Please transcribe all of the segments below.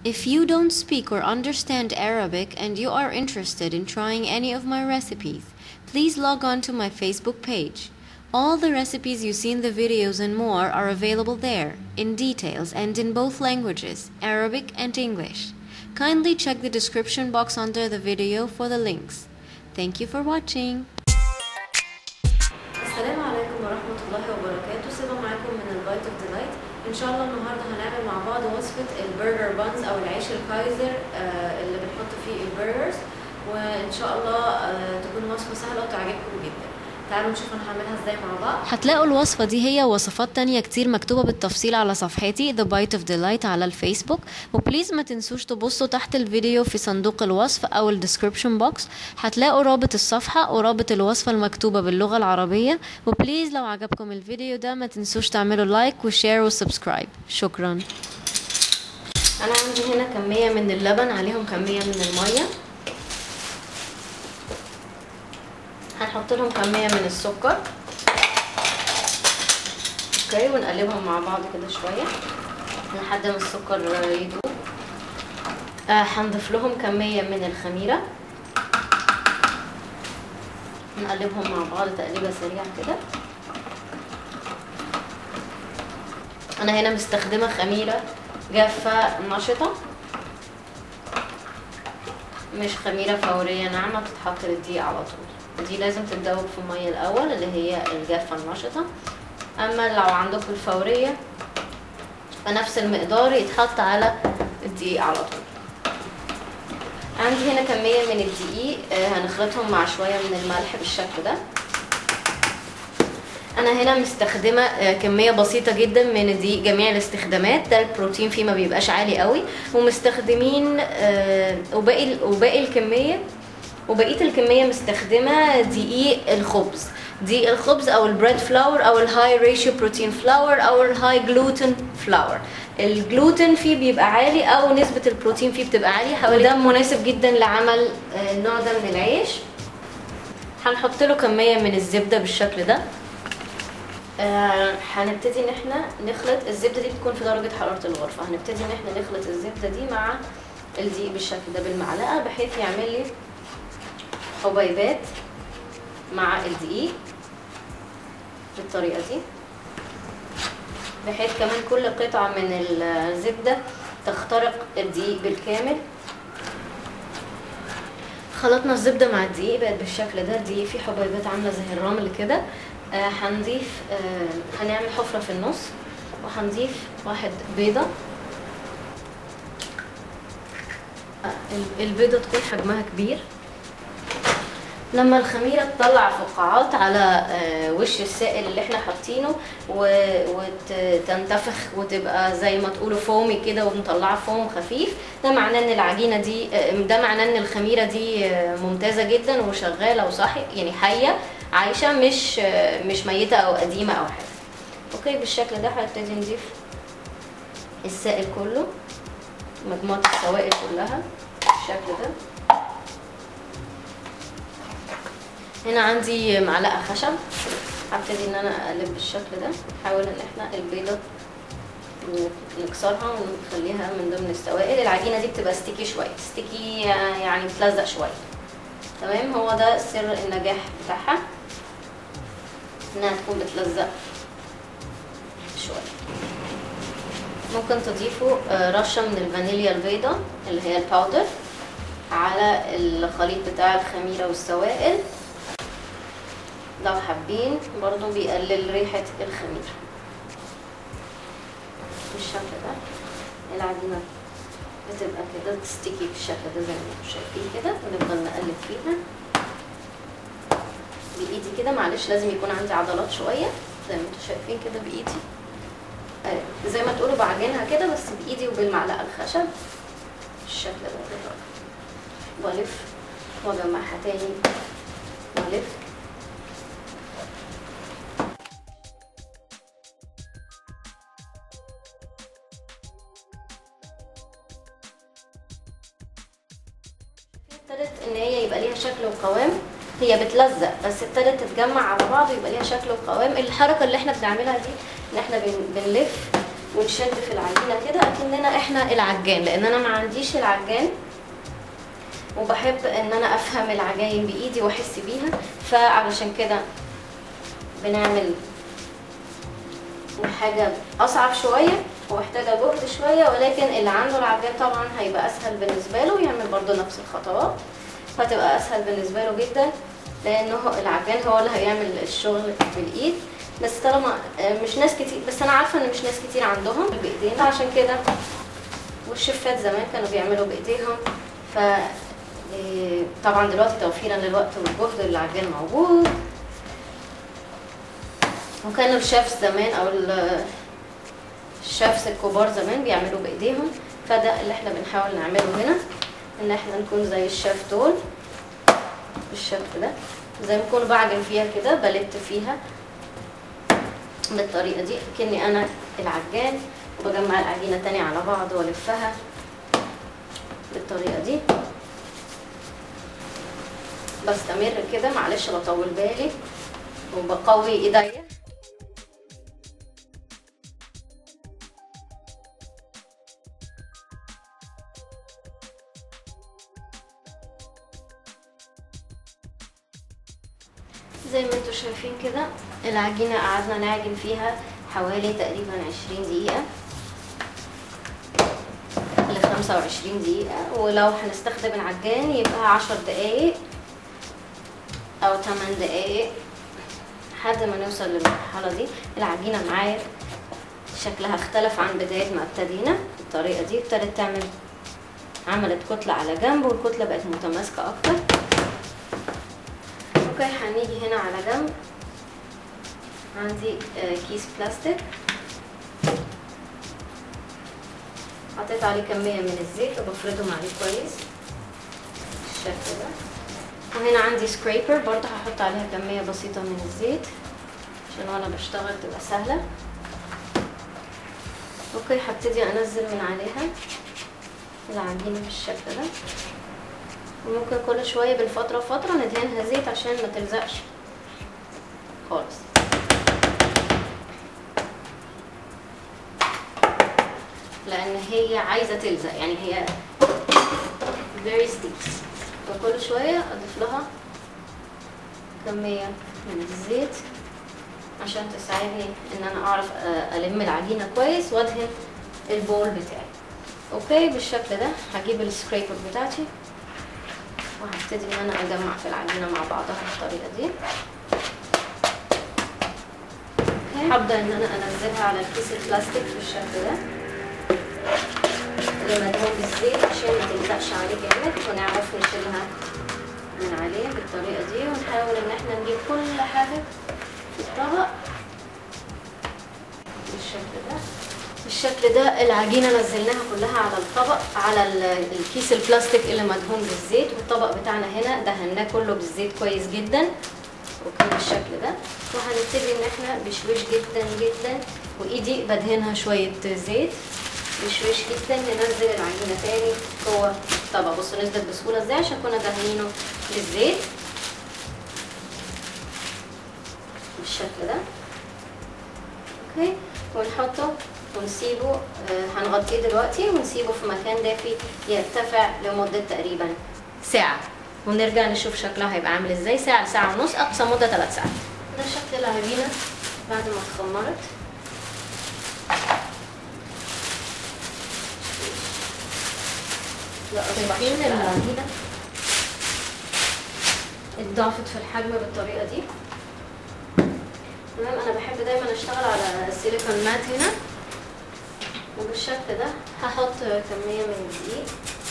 If you don't speak or understand Arabic and you are interested in trying any of my recipes, please log on to my Facebook page. All the recipes you see in the videos and more are available there, in details and in both languages, Arabic and English. Kindly check the description box under the video for the links. Thank you for watching. السلام عليكم ورحمة الله وبركاته. سيبا معاكم من البايت اوف ديلايت. ان شاء الله النهارده هنعمل مع بعض وصفة البرجر بانز او العيش الكايزر اللي بنحط فيه البرجرز، وان شاء الله تكون وصفة سهلة وتعجبكم جدا. تعالوا نشوف انا هعملها ازاي مع بعض. هتلاقوا الوصفة دي هي وصفات تانية كتير مكتوبة بالتفصيل على صفحتي The Bite of Delight على الفيسبوك، وبليز ما تنسوش تبصوا تحت الفيديو في صندوق الوصف او الديسكريبشن بوكس، هتلاقوا رابط الصفحة ورابط الوصفة المكتوبة باللغة العربية. وبليز لو عجبكم الفيديو ده ما تنسوش تعملوا لايك وشير وسبسكرايب. شكرا. انا عندي هنا كمية من اللبن عليهم كمية من المية، هنحط لهم كمية من السكر، اوكي، ونقلبهم مع بعض كده شوية لحد ما السكر يدوب. هنضيف لهم كمية من الخميرة، نقلبهم مع بعض تقليبة سريعة كده. انا هنا مستخدمة خميرة جافة نشطة، مش خميرة فورية ناعمة بتتحط للدقيق على طول. دي لازم تتدوب في المية الاول اللي هي الجافة النشطة، اما لو عندكم الفورية فنفس المقدار يتحط على الدقيق على طول. عندي هنا كمية من الدقيق هنخلطهم مع شوية من الملح بالشكل ده. انا هنا مستخدمة كمية بسيطة جدا من الدقيق جميع الاستخدامات، ده البروتين فيه ما بيبقاش عالي قوي، ومستخدمين وبقية الكمية مستخدمة دقيق الخبز، دقيق الخبز او البريد فلاور او الهاي ريشيو بروتين فلاور او الهاي جلوتين فلاور. الجلوتين فيه بيبقى عالي او نسبة البروتين فيه بتبقى عالية، وده مناسب جدا لعمل النوع ده من العيش. هنحط له كمية من الزبدة بالشكل ده. هنبتدي ان احنا نخلط الزبدة دي، بتكون في درجة حرارة الغرفة. هنبتدي ان احنا نخلط الزبدة دي مع الدقيق بالشكل ده بالمعلقة، بحيث يعمل لي حبيبات مع الدقيق بالطريقة دي، بحيث كمان كل قطعة من الزبدة تخترق الدقيق بالكامل. خلطنا الزبدة مع الدقيق بقت بالشكل ده، الدقيق فيه حبيبات عاملة زي الرمل كده. هنضيف هنعمل حفرة في النص، وهنضيف 1 بيضة. البيضة تكون حجمها كبير. لما الخميرة تطلع فقاعات على وش السائل اللي احنا حاطينه وتنتفخ وتبقى زي ما تقولوا فومي كده ومطلعه فوم خفيف، ده معناه ان العجينة دي، ده معناه ان الخميرة دي ممتازة جدا وشغالة وصحي، يعني حية عايشة، مش ميتة او قديمة او حاجة. اوكي، بالشكل ده هنبتدي نضيف السائل كله، مجموعة السوائل كلها بالشكل ده. هنا عندي معلقة خشب، هبتدي ان انا اقلب بالشكل ده. نحاول ان احنا البيضة نكسرها ونخليها من ضمن السوائل. العجينة دي بتبقى ستيكي شوية، ستيكي يعني بتلزق شوية. تمام، هو ده سر النجاح بتاعها، انها تكون بتلزق شوية. ممكن تضيفوا رشة من الفانيليا البيضة اللي هي الباودر على الخليط بتاع الخميرة والسوائل، لو حابين برضو بيقلل ريحة الخميرة بالشكل ده. العجينة بتبقى كده ستيكي بالشكل ده زي ما انتم شايفين كده، ونفضل نقلب فيها بايدي كده. معلش لازم يكون عندي عضلات شوية زي ما انتم شايفين كده بايدي، زي ما تقولوا بعجنها كده بس بايدي وبالمعلقة الخشب بالشكل ده كده، والف واجمعها تاني والف. ابتدت ان هي يبقى ليها شكل وقوام، هي بتلزق بس ابتدت تتجمع على بعض ويبقى ليها شكل وقوام. الحركه اللي احنا بنعملها دي ان احنا بنلف ونشد في العجينه كده اكننا احنا العجان، لان انا ما عنديش العجان وبحب ان انا افهم العجاين بايدي واحس بيها، فعلشان كده بنعمل حاجه اصعب شويه ومحتاجه جهد شويه، ولكن اللي عنده العجان طبعا هيبقى اسهل بالنسبه له يعمل برضو نفس الخطوات، فتبقى اسهل بالنسبه له جدا، لانه العجان هو اللي هيعمل الشغل بالايد. بس طالما مش ناس كتير، بس انا عارفه ان مش ناس كتير عندهم بايدين، عشان كده والشيفات زمان كانوا بيعملوا بايديهم، ف طبعا دلوقتي توفيرا للوقت والجهد العجان موجود. وكانوا الشيفs زمان او الشيفs الكبار زمان بيعملوا بايديهم، فده اللي احنا بنحاول نعمله هنا، ان احنا نكون زي الشيف دول، الشيف ده زي ما اكون بعجن فيها كده، بلت فيها بالطريقه دي كأني انا العجان، وبجمع العجينه تاني على بعض والفها بالطريقه دي. بستمر كده، معلش بطول بالي وبقوي ايديا. زي ما انتوا شايفين كده العجينة قعدنا نعجن فيها حوالي تقريبا 20 دقيقة ل 25 دقيقة، ولو هنستخدم العجان يبقى 10 دقايق او 8 دقايق لحد ما نوصل للمرحلة دي. العجينة معايا شكلها اختلف عن بداية ما ابتدينا، بالطريقة دي ابتدت تعمل، عملت كتلة على جنب والكتلة بقت متماسكة اكتر. اوكي، هنيجي هنا على جنب، عندي كيس بلاستيك حطيت عليه كمية من الزيت وبفردهم عليه كويس بالشكل ده. وهنا عندي سكريبر برضه هحط عليها كمية بسيطة من الزيت عشان وانا بشتغل تبقى سهلة. اوكي، هبتدي انزل من عليها العجينة بالشكل ده، وممكن كل شوية بين فترة وفترة ندهنها زيت عشان ما تلزقش خالص. لان هي عايزة تلزق، يعني هي very sticky، فكل شوية اضيف لها كمية من الزيت عشان تساعدني ان انا اعرف الم العجينة كويس وادهن البول بتاعي. اوكي، بالشكل ده هجيب السكريبر بتاعتي وهبتدي ان انا اجمع في العجينه مع بعضها بالطريقه دي. هبدا ان انا انزلها على الكيس البلاستيك بالشكل ده اللي مدهون بالزيت عشان ما تلزقش عليه جامد، ونعرف نشيلها من عليه بالطريقه دي، ونحاول ان احنا نجيب كل حاجه في الطبق بالشكل ده. بالشكل ده العجينه نزلناها كلها على الطبق، على الكيس البلاستيك اللي مدهون بالزيت، والطبق بتاعنا هنا دهناه كله بالزيت كويس جدا. اوكي، بالشكل ده. وهنبتدي ان احنا بشويش جدا جدا، وايدي بدهنها شويه زيت بشويش جدا، ننزل العجينه تاني جوه الطبق. بصوا نزلت بسهوله ازاي عشان كنا دهنينه بالزيت بالشكل ده. اوكي، ونحطه ونسيبه، هنغطيه دلوقتي ونسيبه في مكان دافي يرتفع لمدة تقريبا ساعة، ونرجع نشوف شكلها هيبقى عامل ازاي. ساعة لساعة ونص، اقصى مدة 3 ساعات. ده شكل العجينة بعد ما اتخمرت. شايفين العجينة اتضاعفت في الحجم بالطريقة دي. تمام، انا بحب دايما اشتغل على السيليكون مات هنا، وبالشكل ده هحط كمية من الدقيق،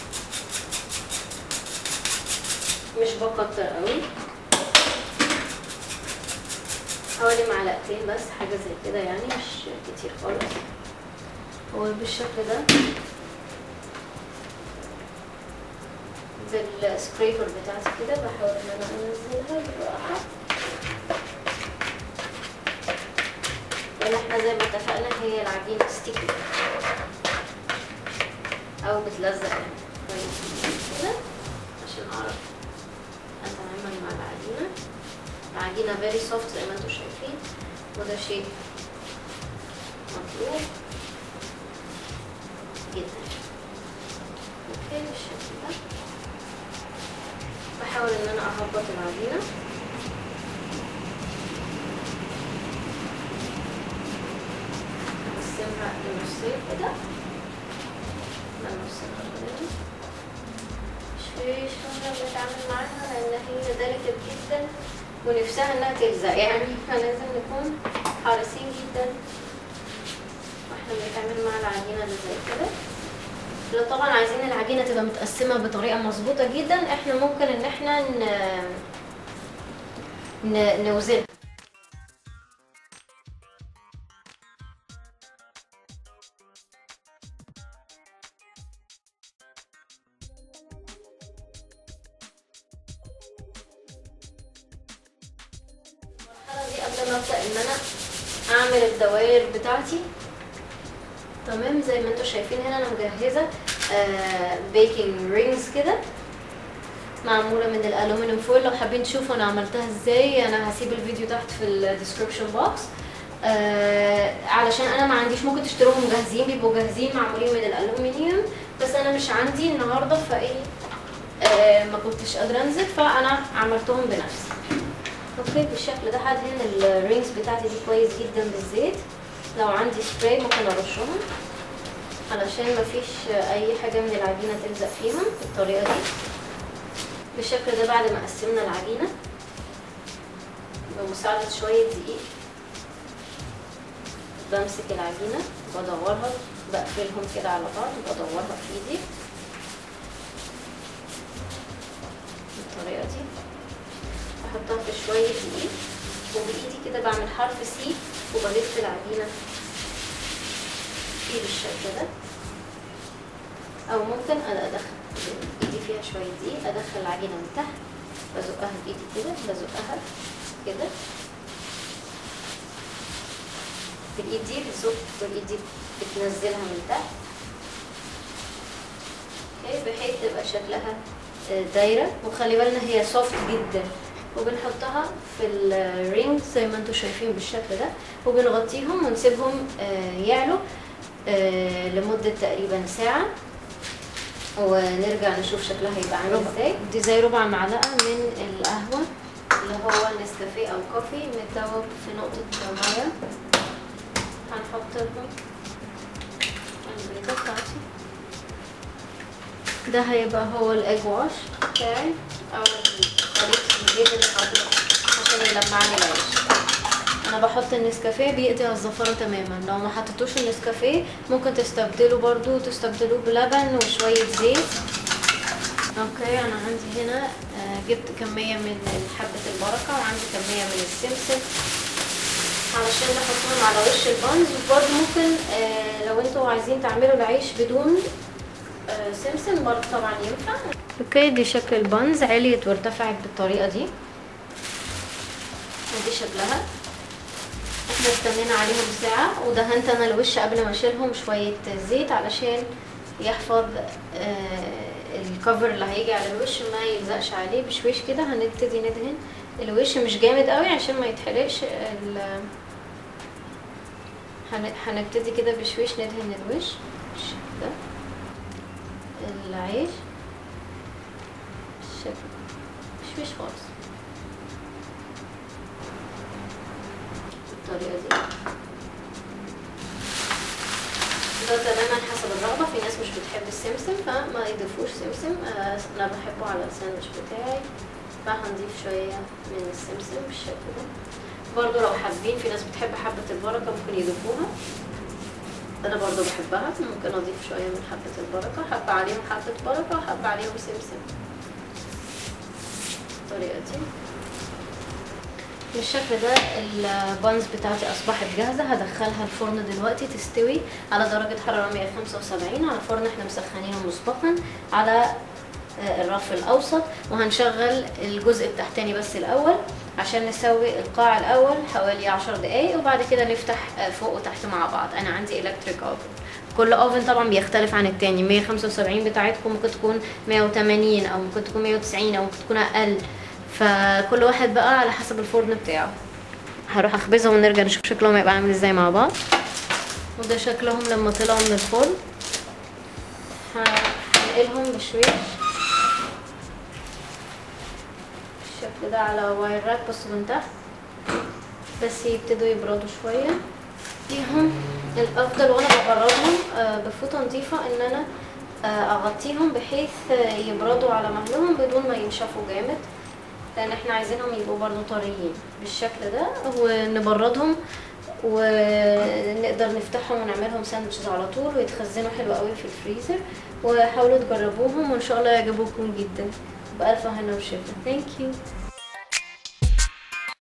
مش بكتر قوي، حوالي معلقتين بس، حاجة زي كده يعني، مش كتير خالص. وبالشكل ده بالسكريبر بتاعتي كده بحاول ان انا انزلها بالراحة، لان احنا زي ما اتفقنا هي العجينة ستيكي او بتلزق يعني كويس كده، عشان اعرف اتعامل مع العجينة. العجينة فيري سوفت زي ما انتم شايفين، وده شيء مطلوب. جدا. اوكي بالشكل ده. بحاول ان انا اهبط العجينة. هقسمها لنصين كده. نص الاولاني شويش واحنا بنتعامل معاها لان هي دلكت جدا ونفسها انها تلزق، يعني فلازم نكون حريصين جدا واحنا بنتعامل مع العجينة اللي زي كده. لو طبعا عايزين العجينة تبقى متقسمة بطريقة مظبوطة جدا، احنا ممكن ان احنا نوزنها. المرحلة دي قبل ما ابدأ ان انا اعمل الدوائر بتاعتي، تمام. زي ما انتوا شايفين هنا انا مجهزة بيكنج رينجز كده معمولة من الالومنيوم فويل. لو حابين تشوفوا انا عملتها ازاي انا هسيب الفيديو تحت في الديسكريبشن بوكس. علشان انا ما عنديش، ممكن تشتروهم جاهزين، بيبقوا جاهزين معمولين من الالومنيوم، بس انا مش عندي النهارده فايه ما كنتش قادرة انزل فانا عملتهم بنفسي. اوكي بالشكل ده. هدهن الرينجز بتاعتي دي كويس جدا بالزيت. لو عندي سبراي ممكن ارشهم علشان مفيش اي حاجة من العجينة تلزق فيهم بالطريقة دي. بالشكل ده بعد ما قسمنا العجينة بمساعدة شوية دقيق بمسك العجينة بدورها، بقفلهم كده على بعض، بدورها في ايدي بالطريقة دي، بحطها في شوية دقيق وبايدي كده بعمل حرف سي وبلف العجينة في بالشكل ده. او ممكن انا ادخل ايدي فيها شوية دقيق، ادخل العجينة من تحت بزقها بايدي كده، بزقها كده بالايد دي بتزق والايد دي بتنزلها من تحت، اوكي، بحيث تبقى شكلها دايرة. وخلي بالنا هي سوفت جدا. وبنحطها في الرينج زي ما انتوا شايفين بالشكل ده، وبنغطيهم ونسيبهم يعلوا لمدة تقريبا ساعة، ونرجع نشوف شكلها هيبقى عامل ازاي. دي زي ربع معلقة من القهوة اللي هو النسكافيه او كوفي متدوب في نقطة مية. هنحط لهم البيضة بتاعتي. ده هيبقى هو الايج واش بتاعي او خليط الزيت اللي حاطه عشان يلمعني العيش. انا بحط النسكافيه بيقضي الزفاره تماما. لو ما حطيتوش النسكافيه ممكن تستبدلوه بلبن وشويه زيت. اوكي انا عندي هنا جبت كميه من حبه البركه وعندي كميه من السمسم علشان نحطهم على وش البانز. وبرده ممكن لو انتوا عايزين تعملوا العيش بدون سمسم برضه طبعا ينفع. اوكي دي شكل البانز، عليت وارتفعت بالطريقه دي، ودي شكلها. احنا استنينا عليهم ساعه ودهنت انا الوش قبل ما اشيلهم شويه زيت علشان يحفظ الكفر اللي هيجي على الوش ما يلزقش عليه. بشويش كده هنبتدي ندهن الوش، مش جامد قوي عشان ما يتحرقش. هنبتدي كده بشويش ندهن الوش بالشكل ده. العيش بالشكل شويش خالص بالطريقة دي. ده تماما حسب الرغبة. في ناس مش بتحب السمسم فما يضيفوش سمسم، انا بحبه على الساندوتش بتاعي فهنضيف شوية من السمسم بالشكل ده. برضو لو حابين، في ناس بتحب حبة البركة ممكن يضيفوها، انا برضو بحبها، ممكن اضيف شوية من حبة البركة، حبة عليهم حبة بركة وحبة عليهم سمسم بالطريقة دي. بالشكل ده البانز بتاعتي اصبحت جاهزة. هدخلها الفرن دلوقتي تستوي على درجة حرارة 175 على فرن احنا مسخنينه مسبقا على الرف الاوسط. وهنشغل الجزء التحتاني بس الاول عشان نسوي القاع الاول حوالي 10 دقايق، وبعد كده نفتح فوق وتحت مع بعض. انا عندي الكتريك اوفن، كل اوفن طبعا بيختلف عن التاني. 175 بتاعتكم ممكن تكون 180 او ممكن تكون 190 او ممكن تكون اقل، فكل واحد بقى على حسب الفرن بتاعه. هروح اخبزهم ونرجع نشوف شكلهم هيبقى عامل ازاي مع بعض. وده شكلهم لما طلعوا من الفرن هنقلهم بشويش بالشكل ده على واير راك. بصوا من تحت بس يبتدوا يبردوا شويه. فيهم الافضل وانا ببردهم بفوطه نظيفه ان انا اغطيهم بحيث يبردوا على مهلهم بدون ما ينشفوا جامد، لان احنا عايزينهم يبقوا برضو طريين بالشكل ده، ونبردهم ونقدر نفتحهم ونعملهم ساندوتشز على طول ويتخزنوا حلو قوي في الفريزر. وحاولوا تجربوهم وان شاء الله يعجبوكم جدا. بألف هنا وشفا. ثانك يو.